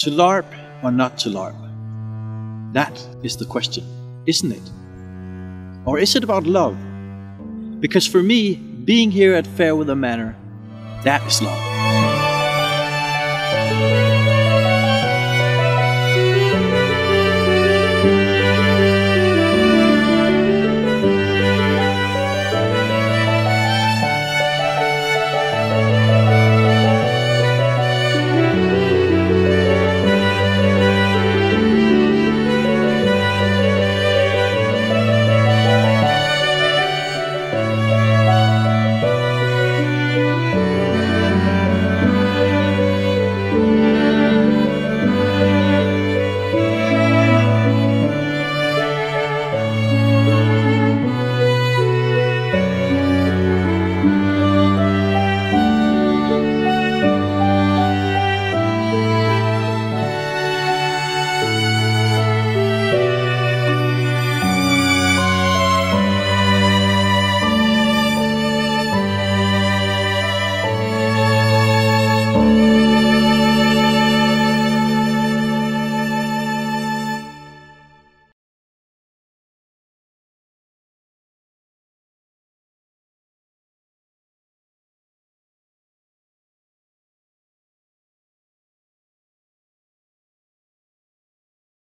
To LARP or not to LARP? That is the question, isn't it? Or is it about love? Because for me, being here at Fairweather Manor, that is love.